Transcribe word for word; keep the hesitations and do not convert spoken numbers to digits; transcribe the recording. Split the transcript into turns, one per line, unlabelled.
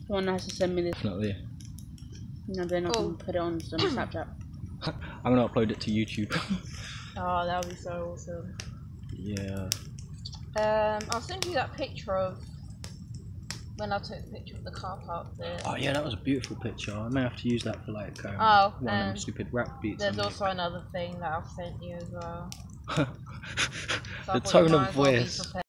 Someone has to send me this.
Definitely.
And then I can
Oh.
put it on some Snapchat.
I'm gonna upload it to YouTube.
Oh, that would be so awesome.
Yeah.
Um, I'll send you that picture of when I took a picture of the car park there.
Oh yeah, that was a beautiful picture. I may have to use that for like um,
Oh,
one of them
and
stupid rap beats.
There's
I
also another thing that I've sent you as well. So
the
I thought you
tone
might
of
as well be
voice.
prepared.